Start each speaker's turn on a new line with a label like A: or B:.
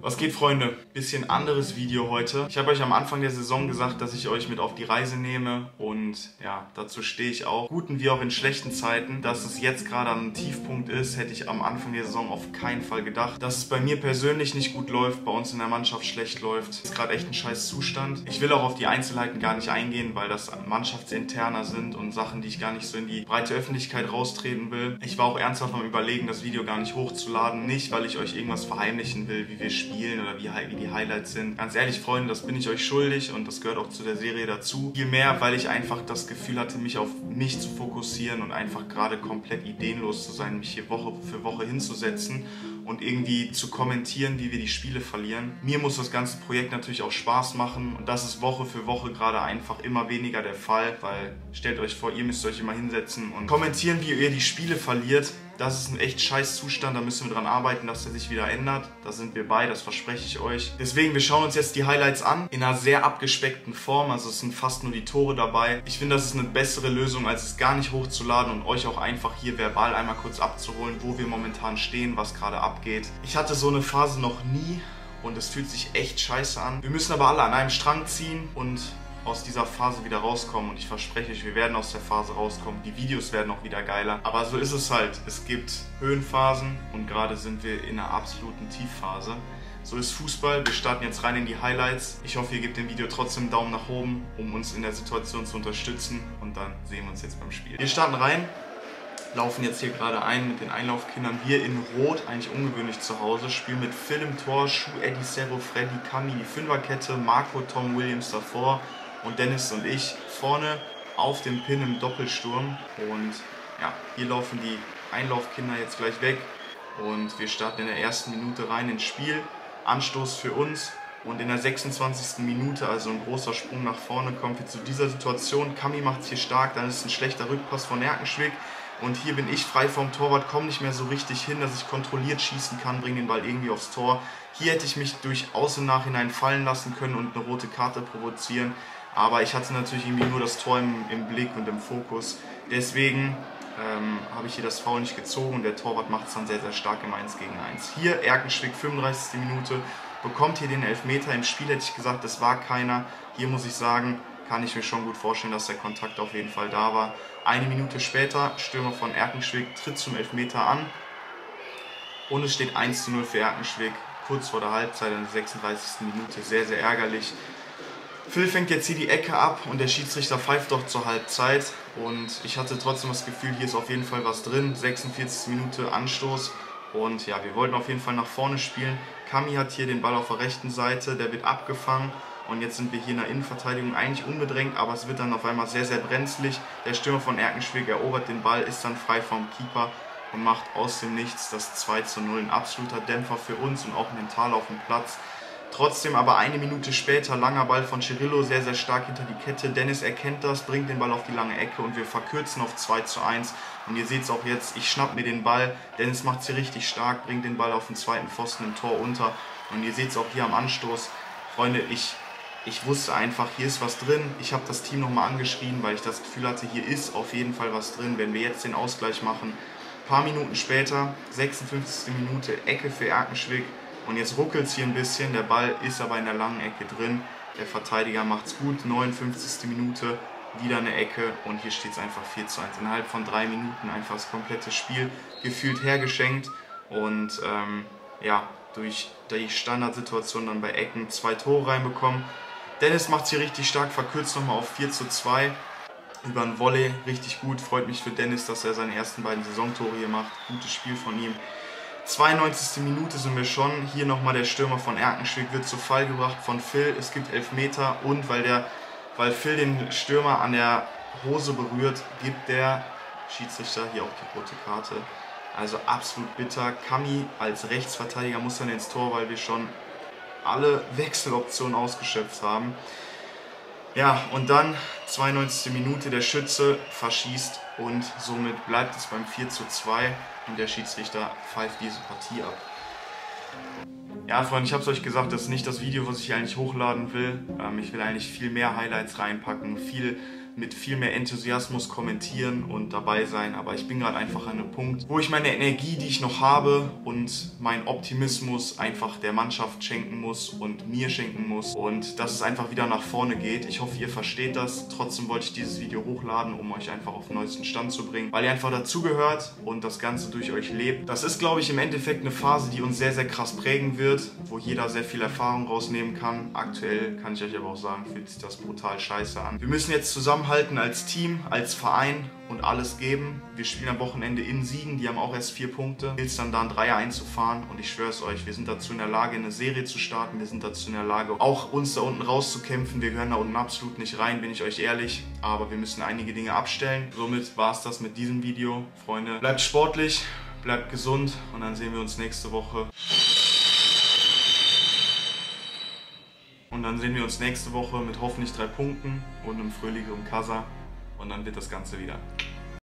A: Was geht, Freunde? Bisschen anderes Video heute. Ich habe euch am Anfang der Saison gesagt, dass ich euch mit auf die Reise nehme und ja, dazu stehe ich auch. Guten wie auch in schlechten Zeiten. Dass es jetzt gerade am Tiefpunkt ist, hätte ich am Anfang der Saison auf keinen Fall gedacht. Dass es bei mir persönlich nicht gut läuft, bei uns in der Mannschaft schlecht läuft, ist gerade echt ein scheiß Zustand. Ich will auch auf die Einzelheiten gar nicht eingehen, weil das mannschaftsinterner sind und Sachen, die ich gar nicht so in die breite Öffentlichkeit raustreten will. Ich war auch ernsthaft am Überlegen, das Video gar nicht hochzuladen. Nicht, weil ich euch irgendwas verheimlichen will, wie wir spielen oder wie die Highlights sind. Ganz ehrlich, Freunde, das bin ich euch schuldig und das gehört auch zu der Serie dazu. Vielmehr, weil ich einfach das Gefühl hatte, mich auf mich zu fokussieren und einfach gerade komplett ideenlos zu sein, mich hier Woche für Woche hinzusetzen und irgendwie zu kommentieren, wie wir die Spiele verlieren. Mir muss das ganze Projekt natürlich auch Spaß machen und das ist Woche für Woche gerade einfach immer weniger der Fall, weil stellt euch vor, ihr müsst euch immer hinsetzen und kommentieren, wie ihr die Spiele verliert. Das ist ein echt scheiß Zustand, da müssen wir dran arbeiten, dass der sich wieder ändert. Da sind wir bei, das verspreche ich euch. Deswegen, wir schauen uns jetzt die Highlights an, in einer sehr abgespeckten Form, also es sind fast nur die Tore dabei. Ich finde, das ist eine bessere Lösung, als es gar nicht hochzuladen und euch auch einfach hier verbal einmal kurz abzuholen, wo wir momentan stehen, was gerade abgeht. Ich hatte so eine Phase noch nie und es fühlt sich echt scheiße an. Wir müssen aber alle an einem Strang ziehen und aus dieser Phase wieder rauskommen und ich verspreche euch, wir werden aus der Phase rauskommen. Die Videos werden auch wieder geiler. Aber so ist es halt. Es gibt Höhenphasen und gerade sind wir in einer absoluten Tiefphase. So ist Fußball. Wir starten jetzt rein in die Highlights. Ich hoffe, ihr gebt dem Video trotzdem einen Daumen nach oben, um uns in der Situation zu unterstützen und dann sehen wir uns jetzt beim Spiel. Wir starten rein. Laufen jetzt hier gerade ein mit den Einlaufkindern hier in Rot, eigentlich ungewöhnlich zu Hause. Spielen mit Phil im Tor, Schuh, Eddie, Serro, Freddy, Kami, die Fünferkette, Marco, Tom, Williams davor und Dennis und ich vorne auf dem Pin im Doppelsturm. Und ja, hier laufen die Einlaufkinder jetzt gleich weg und wir starten in der ersten Minute rein ins Spiel. Anstoß für uns. Und in der 26. Minute, also ein großer Sprung nach vorne, kommen wir zu dieser Situation. Kami macht es hier stark, dann ist es ein schlechter Rückpass von Erkenschwick. Und hier bin ich frei vom Torwart, komme nicht mehr so richtig hin, dass ich kontrolliert schießen kann, bringe den Ball irgendwie aufs Tor. Hier hätte ich mich durchaus im Nachhinein fallen lassen können und eine rote Karte provozieren. Aber ich hatte natürlich irgendwie nur das Tor im Blick und im Fokus. Deswegen habe ich hier das Foul nicht gezogen und der Torwart macht es dann sehr, sehr stark im 1 gegen 1. Hier Erkenschwick, 35. Minute, bekommt hier den Elfmeter. Im Spiel hätte ich gesagt, das war keiner. Hier muss ich sagen, kann ich mir schon gut vorstellen, dass der Kontakt auf jeden Fall da war. Eine Minute später, Stürmer von Erkenschwick tritt zum Elfmeter an und es steht 1:0 für Erkenschwick, kurz vor der Halbzeit in der 36. Minute, sehr, sehr ärgerlich. Phil fängt jetzt hier die Ecke ab und der Schiedsrichter pfeift doch zur Halbzeit und ich hatte trotzdem das Gefühl, hier ist auf jeden Fall was drin, 46. Minute Anstoß und ja, wir wollten auf jeden Fall nach vorne spielen. Kami hat hier den Ball auf der rechten Seite, der wird abgefangen. Und jetzt sind wir hier in der Innenverteidigung eigentlich unbedrängt, aber es wird dann auf einmal sehr, sehr brenzlig. Der Stürmer von Erkenschwick erobert den Ball, ist dann frei vom Keeper und macht aus dem Nichts das 2:0. Ein absoluter Dämpfer für uns und auch mental auf dem Platz. Trotzdem aber eine Minute später, langer Ball von Cirillo, sehr, sehr stark hinter die Kette. Dennis erkennt das, bringt den Ball auf die lange Ecke und wir verkürzen auf 2:1. Und ihr seht es auch jetzt, ich schnapp mir den Ball. Dennis macht es hier richtig stark, bringt den Ball auf den zweiten Pfosten im Tor unter. Und ihr seht es auch hier am Anstoß. Freunde, ich wusste einfach, hier ist was drin. Ich habe das Team nochmal angeschrien, weil ich das Gefühl hatte, hier ist auf jeden Fall was drin, wenn wir jetzt den Ausgleich machen. Ein paar Minuten später, 56. Minute, Ecke für Erkenschwick. Und jetzt ruckelt es hier ein bisschen, der Ball ist aber in der langen Ecke drin. Der Verteidiger macht es gut, 59. Minute, wieder eine Ecke und hier steht es einfach 4:1. Innerhalb von 3 Minuten einfach das komplette Spiel gefühlt hergeschenkt. Und ja, durch die Standardsituation dann bei Ecken 2 Tore reinbekommen. Dennis macht es hier richtig stark, verkürzt nochmal auf 4:2 über ein Volley, richtig gut. Freut mich für Dennis, dass er seine ersten beiden Saisontore hier macht. Gutes Spiel von ihm. 92. Minute sind wir schon. Hier nochmal der Stürmer von Erkenschwick wird zu Fall gebracht von Phil. Es gibt Elfmeter und weil Phil den Stürmer an der Hose berührt, gibt der Schiedsrichter hier auch die rote Karte. Also absolut bitter. Kami als Rechtsverteidiger muss dann ins Tor, weil wir schon alle Wechseloptionen ausgeschöpft haben. Ja, und dann 92. Minute, der Schütze verschießt und somit bleibt es beim 4:2 und der Schiedsrichter pfeift diese Partie ab. Ja, Freunde, ich habe es euch gesagt, das ist nicht das Video, was ich eigentlich hochladen will. Ich will eigentlich viel mehr Highlights reinpacken, viel mit viel mehr Enthusiasmus kommentieren und dabei sein, aber ich bin gerade einfach an einem Punkt, wo ich meine Energie, die ich noch habe und meinen Optimismus einfach der Mannschaft schenken muss und mir schenken muss und dass es einfach wieder nach vorne geht. Ich hoffe, ihr versteht das. Trotzdem wollte ich dieses Video hochladen, um euch einfach auf den neuesten Stand zu bringen, weil ihr einfach dazugehört und das Ganze durch euch lebt. Das ist, glaube ich, im Endeffekt eine Phase, die uns sehr, sehr krass prägen wird, wo jeder sehr viel Erfahrung rausnehmen kann. Aktuell kann ich euch aber auch sagen, fühlt sich das brutal scheiße an. Wir müssen jetzt zusammenhalten als Team, als Verein und alles geben. Wir spielen am Wochenende in Siegen, die haben auch erst 4 Punkte. Gilt dann da ein Dreier einzufahren und ich schwöre es euch, wir sind dazu in der Lage, eine Serie zu starten. Wir sind dazu in der Lage, auch uns da unten rauszukämpfen. Wir gehören da unten absolut nicht rein, bin ich euch ehrlich. Aber wir müssen einige Dinge abstellen. Somit war es das mit diesem Video. Freunde, bleibt sportlich, bleibt gesund und dann sehen wir uns nächste Woche. Und dann sehen wir uns nächste Woche mit hoffentlich 3 Punkten und einem fröhlicheren Kasa. Und dann wird das Ganze wieder.